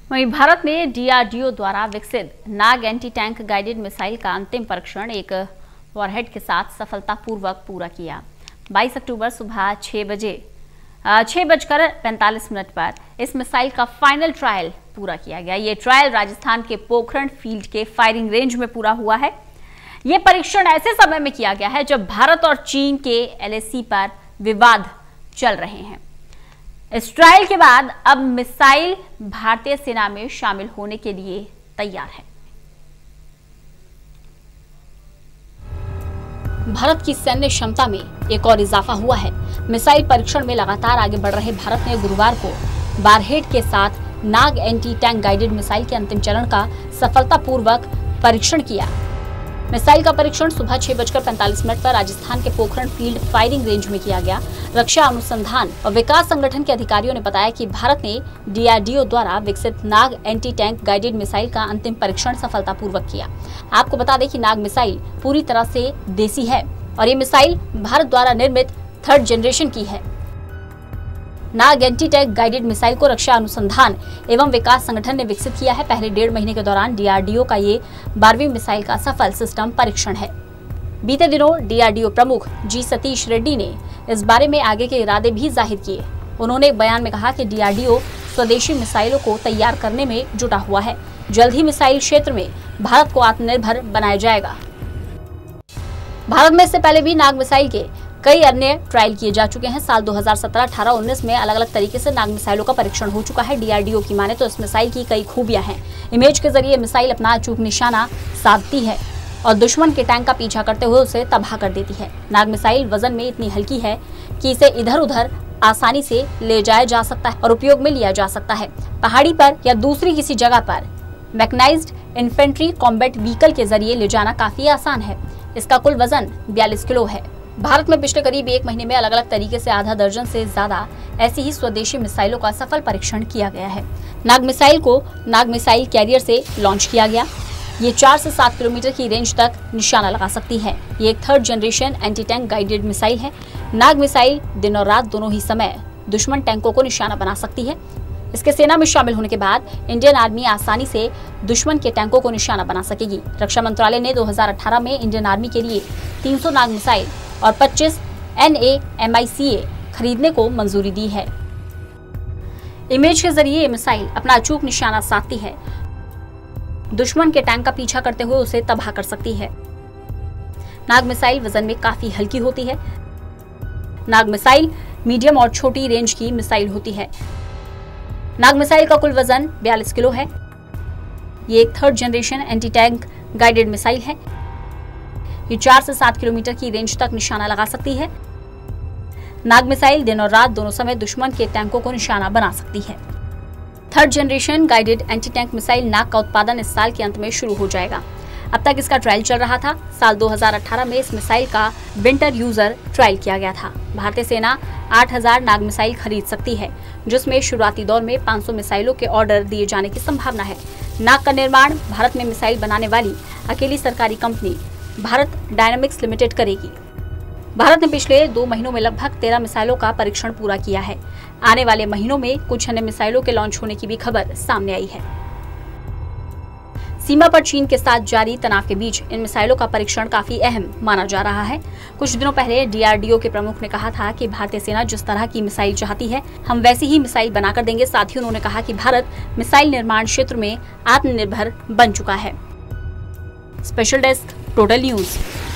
वहीं भारत ने डीआरडीओ द्वारा विकसित Nag anti tank guided missile का अंतिम परीक्षण एक वॉरहेड के साथ सफलतापूर्वक पूरा किया। 22 अक्टूबर सुबह 6:45 पर इस मिसाइल का फाइनल ट्रायल पूरा किया गया। ये ट्रायल राजस्थान के पोखरण फील्ड के फायरिंग रेंज में पूरा हुआ है। ये परीक्षण ऐसे समय में किया गया है जब भारत और चीन के एलएसी पर विवाद चल रहे हैं। इस ट्रायल के बाद अब मिसाइल भारतीय सेना में शामिल होने के लिए तैयार है। भारत की सैन्य क्षमता में एक और इजाफा हुआ है। मिसाइल परीक्षण में लगातार आगे बढ़ रहे भारत ने गुरुवार को वॉरहेड के साथ Nag anti tank guided missile के अंतिम चरण का सफलतापूर्वक परीक्षण किया। मिसाइल का परीक्षण सुबह 6:45 पर राजस्थान के पोखरण फील्ड फायरिंग रेंज में किया गया। रक्षा अनुसंधान और विकास संगठन के अधिकारियों ने बताया कि भारत ने डीआरडीओ द्वारा विकसित Nag anti tank guided missile का अंतिम परीक्षण सफलतापूर्वक किया। आपको बता दें कि नाग मिसाइल पूरी तरह से देसी है और ये मिसाइल भारत द्वारा निर्मित 3rd जनरेशन की है। Nag anti tank guided missile को रक्षा अनुसंधान एवं विकास संगठन ने विकसित किया है। पहले 1.5 महीने के दौरान डीआरडीओ का ये 12वीं मिसाइल का सफल सिस्टम परीक्षण है। बीते दिनों डीआरडीओ प्रमुख जी सतीश रेड्डी ने इस बारे में आगे के इरादे भी जाहिर किए। उन्होंने एक बयान में कहा कि डीआरडीओ स्वदेशी मिसाइलों को तैयार करने में जुटा हुआ है। जल्द ही मिसाइल क्षेत्र में भारत को आत्मनिर्भर बनाया जाएगा। भारत में इससे पहले भी नाग मिसाइल के कई अन्य ट्रायल किए जा चुके हैं। साल 2017, 18, 19 में अलग अलग तरीके से नाग मिसाइलों का परीक्षण हो चुका है। डीआरडीओ की माने तो इस मिसाइल की कई खूबियां हैं। इमेज के जरिए मिसाइल अपना अचूक निशाना साधती है और दुश्मन के टैंक का पीछा करते हुए उसे तबाह कर देती है। नाग मिसाइल वजन में इतनी हल्की है कि इसे इधर उधर आसानी से ले जाया जा सकता है और उपयोग में लिया जा सकता है। पहाड़ी पर या दूसरी किसी जगह पर मैकेनाइज्ड इन्फेंट्री कॉम्बैट व्हीकल के जरिए ले जाना काफी आसान है। इसका कुल वजन 42 किलो है। भारत में पिछले करीब 1 महीने में अलग अलग तरीके से आधा दर्जन से ज्यादा ऐसी ही स्वदेशी मिसाइलों का सफल परीक्षण किया गया है। नाग मिसाइल को नाग मिसाइल कैरियर से लॉन्च किया गया। ये 4 से 7 किलोमीटर की रेंज तक निशाना लगा सकती है। ये एक 3rd generation anti tank guided missile है। नाग मिसाइल दिन और रात दोनों ही समय दुश्मन टैंकों को निशाना बना सकती है। इसके सेना में शामिल होने के बाद इंडियन आर्मी आसानी से दुश्मन के टैंकों को निशाना बना सकेगी। रक्षा मंत्रालय ने 2018 में इंडियन आर्मी के लिए 300 नाग मिसाइल और 25 NAMICA खरीदने को मंजूरी दी है। इमेज के जरिए ये मिसाइल अपना अचूक निशाना साधती है। दुश्मन के टैंक का पीछा करते हुए उसे तबाह कर सकती है। नाग मिसाइल वजन में काफी हल्की होती है। नाग मिसाइल मीडियम और छोटी रेंज की मिसाइल होती है। नाग मिसाइल का कुल वजन 42 किलो है। ये एक 3rd generation anti tank guided missile है। ये 4 से 7 किलोमीटर की रेंज तक निशाना लगा सकती है। नाग मिसाइल दिन और रात दोनों समय दुश्मन के टैंकों को निशाना बना सकती है। 3rd generation guided anti tank missile Nag का उत्पादन इस साल के अंत में शुरू हो जाएगा। अब तक इसका ट्रायल चल रहा था। साल 2018 में इस मिसाइल का विंटर यूजर ट्रायल किया गया था। भारतीय सेना 8000 नाग मिसाइल खरीद सकती है, जिसमें शुरुआती दौर में 500 मिसाइलों के ऑर्डर दिए जाने की संभावना है। नाग का निर्माण भारत में मिसाइल बनाने वाली अकेली सरकारी कंपनी भारत डायनामिक्स लिमिटेड करेगी। भारत ने पिछले 2 महीनों में लगभग 13 मिसाइलों का परीक्षण पूरा किया है। आने वाले महीनों में कुछ अन्य मिसाइलों के लॉन्च होने की भी खबर सामने आई है। सीमा पर चीन के साथ जारी तनाव के बीच इन मिसाइलों का परीक्षण काफी अहम माना जा रहा है। कुछ दिनों पहले डीआरडीओ के प्रमुख ने कहा था कि भारतीय सेना जिस तरह की मिसाइल चाहती है, हम वैसी ही मिसाइल बनाकर देंगे। साथ ही उन्होंने कहा कि भारत मिसाइल निर्माण क्षेत्र में आत्मनिर्भर बन चुका है। Special desk, total news.